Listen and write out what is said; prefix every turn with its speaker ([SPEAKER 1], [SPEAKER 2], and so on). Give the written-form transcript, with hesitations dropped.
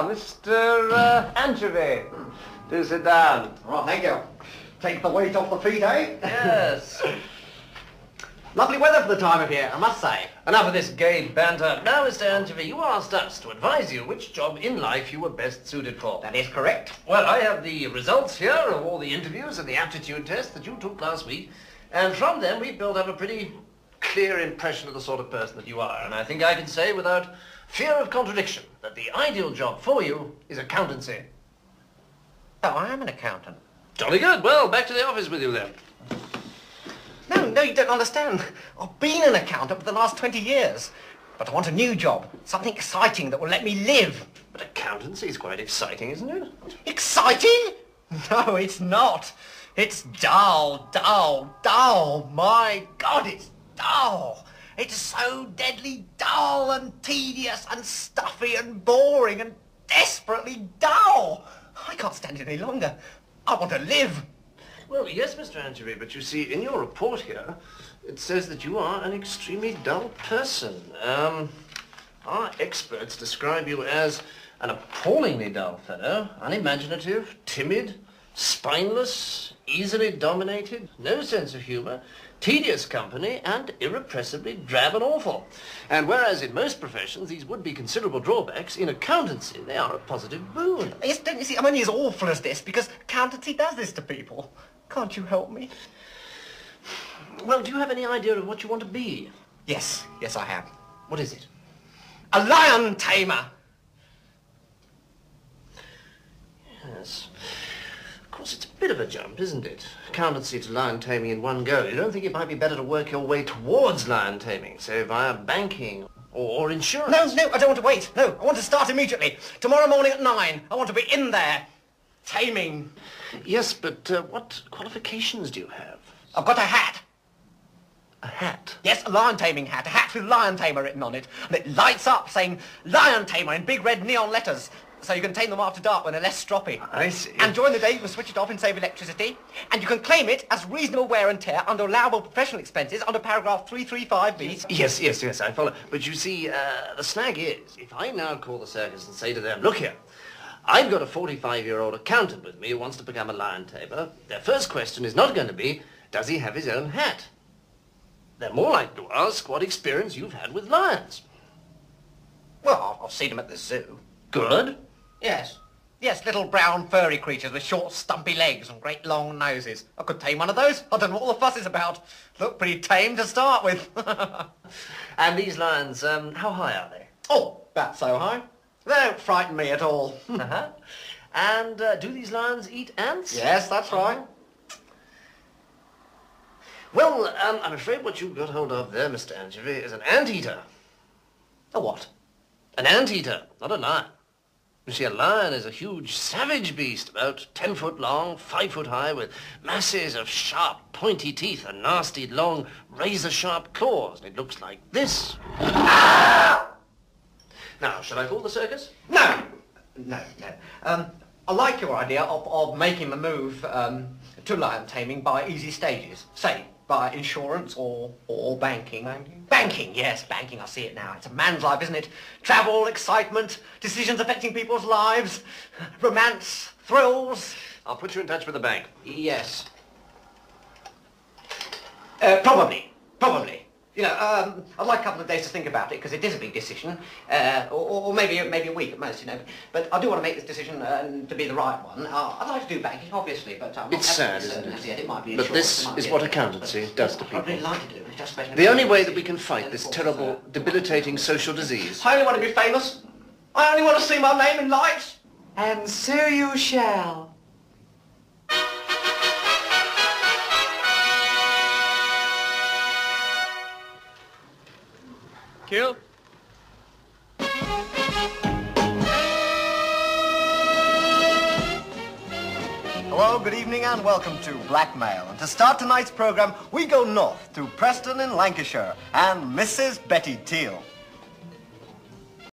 [SPEAKER 1] Mr. Anchovy. Do sit down.
[SPEAKER 2] Right, thank you. Take the weight off the feet, eh?
[SPEAKER 1] Yes.
[SPEAKER 2] Lovely weather for the time of year, I must say.
[SPEAKER 1] Enough of this gay banter. Now, Mr. Anchovy, you asked us to advise you which job in life you were best suited for.
[SPEAKER 2] That is correct.
[SPEAKER 1] Well, I have the results here of all the interviews and the aptitude test that you took last week, and from them we built up a pretty clear impression of the sort of person that you are, and I think I can say without fear of contradiction that the ideal job for you is accountancy.
[SPEAKER 2] Oh, I am an accountant.
[SPEAKER 1] Jolly good. Well, back to the office with you then.
[SPEAKER 2] No, you don't understand. I've been an accountant for the last 20 years. But I want a new job, something exciting that will let me live.
[SPEAKER 1] But accountancy is quite exciting, isn't it?
[SPEAKER 2] Exciting? No, it's not. It's dull. My God, it's dull. It's so deadly dull and tedious and stuffy and boring and desperately dull. I can't stand it any longer. I want to live.
[SPEAKER 1] Well, yes, Mr. Anchovy, but you see, in your report here, it says that you are an extremely dull person. Our experts describe you as an appallingly dull fellow, unimaginative, timid, spineless, easily dominated, no sense of humour, tedious company, and irrepressibly drab and awful. And whereas in most professions these would be considerable drawbacks, in accountancy they are a positive boon.
[SPEAKER 2] Yes, don't you see, I'm only as awful as this because accountancy does this to people. Can't you help me?
[SPEAKER 1] Well, do you have any idea of what you want to be?
[SPEAKER 2] Yes, I have.
[SPEAKER 1] What is it?
[SPEAKER 2] A lion tamer.
[SPEAKER 1] Yes. Of course, it's a bit of a jump, isn't it? Accountancy to lion taming in one go. You don't think it might be better to work your way towards lion taming, say via banking or insurance?
[SPEAKER 2] No, I don't want to wait. No, I want to start immediately. Tomorrow morning at 9. I want to be in there, taming.
[SPEAKER 1] Yes, but what qualifications do you have?
[SPEAKER 2] I've got a hat.
[SPEAKER 1] A hat?
[SPEAKER 2] Yes, a lion taming hat. A hat with lion tamer written on it. And it lights up saying lion tamer in big red neon letters. So you can tame them after dark when they're less stroppy.
[SPEAKER 1] I see.
[SPEAKER 2] And during the day you can switch it off and save electricity. And you can claim it as reasonable wear and tear under allowable professional expenses under paragraph 335B.
[SPEAKER 1] Yes, I follow. But you see, the snag is, if I now call the circus and say to them, look here, I've got a 45-year-old accountant with me who wants to become a lion tamer, their first question is not going to be, does he have his own hat? They're more likely to ask what experience you've had with lions.
[SPEAKER 2] Well, I've seen them at the zoo.
[SPEAKER 1] Good.
[SPEAKER 2] Yes, little brown furry creatures with short stumpy legs and great long noses. I could tame one of those. I don't know what all the fuss is about. Look pretty tame to start with.
[SPEAKER 1] And these lions, how high are they?
[SPEAKER 2] Oh, about so high. They don't frighten me at all.
[SPEAKER 1] Uh-huh. And do these lions eat ants?
[SPEAKER 2] Yes, that's right.
[SPEAKER 1] Well, I'm afraid what you've got hold of there, Mr. Anchovy, is an anteater.
[SPEAKER 2] A what?
[SPEAKER 1] An anteater, not a lion. You see, a lion is a huge, savage beast, about 10 foot long, 5 foot high, with masses of sharp, pointy teeth and nasty, long, razor-sharp claws. And it looks like this. Ah! Now, shall I call the circus?
[SPEAKER 2] No. I like your idea of making the move to lion taming by easy stages. Say, by insurance or banking. Banking, yes, banking, I see it now. It's a man's life, isn't it? Travel, excitement, decisions affecting people's lives, romance, thrills.
[SPEAKER 1] I'll put you in touch with the bank.
[SPEAKER 2] Yes. Probably. You know, I'd like a couple of days to think about it, because it is a big decision. Or maybe a week at most, you know. But I do want to make this decision to be the right one. I'd like to do banking, obviously, but I'm not
[SPEAKER 1] it's sad, isn't it?
[SPEAKER 2] Yet. It might be
[SPEAKER 1] but
[SPEAKER 2] insurance,
[SPEAKER 1] this is what accountancy does to people.
[SPEAKER 2] I'd really like to do it. Just
[SPEAKER 1] the only way that we can fight this terrible, debilitating social disease.
[SPEAKER 2] I only want to be famous. I only want to see my name in lights.
[SPEAKER 3] And so you shall.
[SPEAKER 1] Kill.
[SPEAKER 2] Hello, good evening and welcome to Blackmail. And to start tonight's program, we go north to Preston in Lancashire and Mrs. Betty Teal.